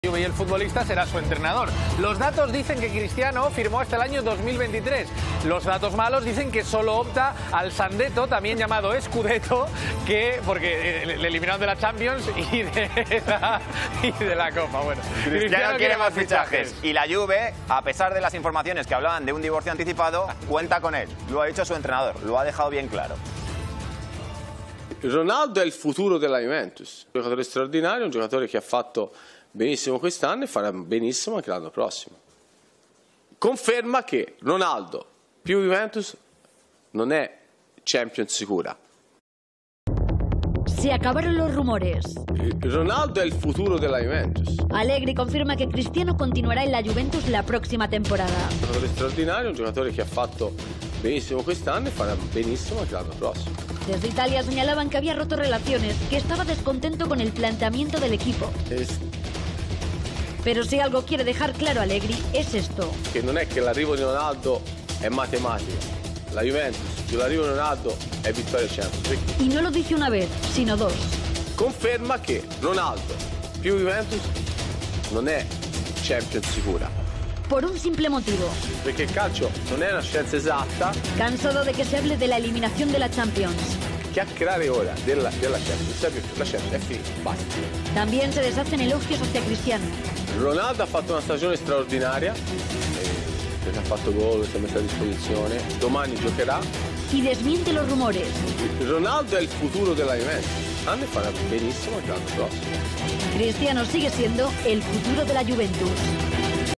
Y el futbolista será su entrenador. Los datos dicen que Cristiano firmó hasta el año 2023. Los datos malos dicen que solo opta al Scudetto, también llamado Scudetto, porque le eliminaron de la Champions y de la Copa. Bueno, Cristiano quiere más fichajes. Y la Juve, a pesar de las informaciones que hablaban de un divorcio anticipado, cuenta con él. Lo ha dicho su entrenador, lo ha dejado bien claro. Ronaldo è il futuro della Juventus, un giocatore straordinario, un giocatore che ha fatto benissimo quest'anno e farà benissimo anche l'anno prossimo. Conferma che Ronaldo più Juventus non è Champions sicura. Se acabaron los rumores. Ronaldo è il futuro della Juventus. Allegri confirma que Cristiano continuará en la Juventus la próxima temporada. Un giocatore straordinario, un giocatore che ha fatto benissimo quest'anno e farà benissimo anche l'anno prossimo. Desde Italia señalaban que había roto relaciones, que estaba descontento con el planteamiento del equipo. Pero si algo quiere dejar claro Allegri es esto. Che non è che l'arrivo di Ronaldo è matematica. La Juventus più l'arrivo di Ronaldo è vittoria Champions. Y no lo dice una vez, sino dos. Conferma che Ronaldo più Juventus non è Champions sicura. Por un simple motivo. Perché il calcio non è una scienza esatta. Cansado de que se hable de la eliminación de la Champions. Chiacchierare ora della Champions. La Champions è finita, basta. También se deshacen elogios hacia Cristiano. Ronaldo ha fatto una stagione straordinaria, perché ha fatto gol, si è messo a disposizione, domani giocherà. Y desmiente los rumores. Ronaldo è il futuro della Juventus, quest'anno farà benissimo anche l'anno prossimo. Cristiano sigue siendo el futuro de la Juventus.